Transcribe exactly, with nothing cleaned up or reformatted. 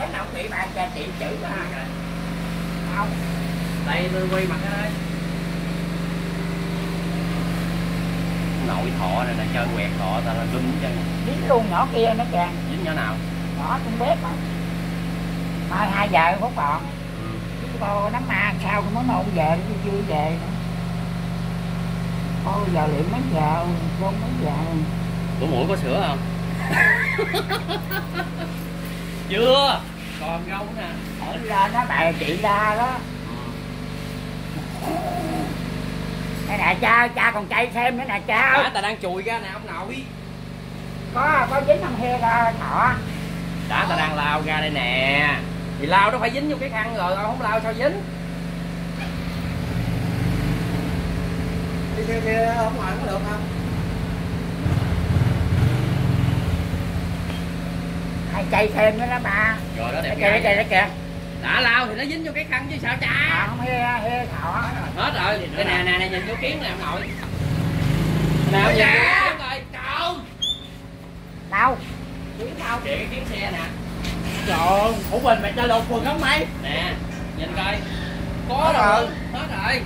cái nào bị bạn cha chị chữ mà không đây tôi quay mặt ở đây nội thọ này là chơi quẹt thọ ta là đun chân dính luôn nhỏ kia nó kìa dính nhỏ nào nhỏ trong bếp mà mai hai giờ phút còn ừ. chúng cô nắm ma sao cũng mới nôn về nó chưa về nữa. Ôi giờ liệu mấy giờ con mấy giờ của mũi có sữa không chưa còn gông nè ở ra nó bè chị ra đó đây nè cha cha còn chay thêm nữa nè cha đã ta đang chùi ra nè ông nội có có dính không he ra thọ đã ta đang lao ra đây nè thì lao nó phải dính vô cái khăn rồi không lao sao dính đi kia kia không ngoài có được không hay chay thêm nữa đó bà rồi đó đẹp kìa đó kìa đó kìa đã lao thì nó dính vô cái khăn chứ sao cha à, không he he thọ hết rồi cái nè nè nè nhìn vô kiến nè ông nội nè ông nhìn vô kiến rồi cậu đâu kiến đâu kìa cái kiến xe nè trời ơi ủa mình mày chơi lột quần không mày nè nhìn coi có rồi hết rồi